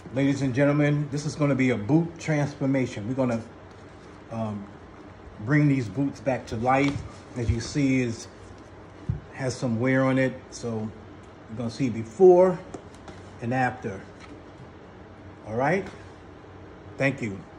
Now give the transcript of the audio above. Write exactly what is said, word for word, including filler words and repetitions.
ladies and gentlemen, this is going to be a boot transformation. We're going to um, bring these boots back to life. As you see, is has some wear on it. So you're going to see before and after. All right. Thank you.